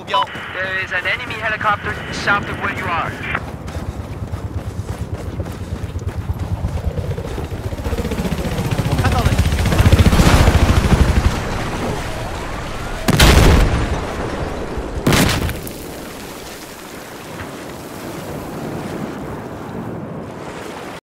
目标。 There is an enemy helicopter south of where you are.